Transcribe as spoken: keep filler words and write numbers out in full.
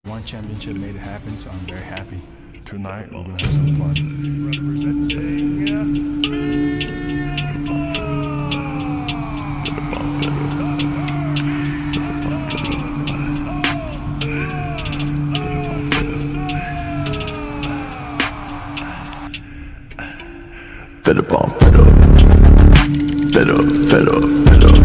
One championship made it happen, so I'm very happy. Tonight, we're gonna have some fun. Representing Fed up on fed up, fed up, fed up, fed up.